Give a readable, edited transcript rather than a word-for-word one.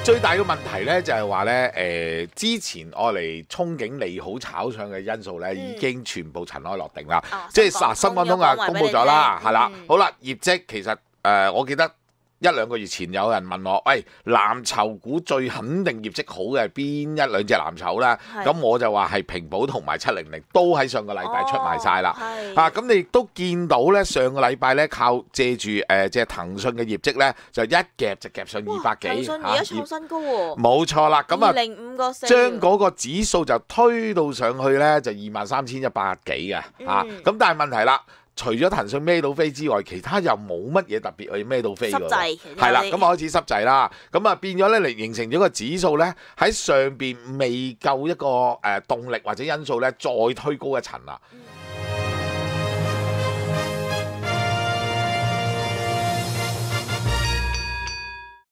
最大嘅問題咧就係話咧，之前我嚟憧憬利好炒上嘅因素咧，已經全部塵埃落定啦。即係嗱，深港通啊公佈咗啦，係啦，好啦，業績其實我記得1-2個月前有人問我，喂，藍籌股最肯定業績好嘅係邊1-2隻藍籌咧？咁我就話係平保同埋700都喺上個禮拜出埋晒啦。咁你亦都見到咧，上個禮拜咧靠借住即係騰訊嘅業績咧，就一夾就夾上200幾。 騰訊而家創新高喎。 冇錯啦，咁啊 205個4， 將嗰個指數就推到上去咧，就23,100幾嘅。咁但係問題啦。除咗騰訊孭到飛之外，其他又冇乜嘢特別去孭到飛㗎喎。係啦，咁開始濕滯啦，咁啊變咗咧嚟形成咗個指數咧喺上邊未夠一個動力或者因素咧，再推高一層啦。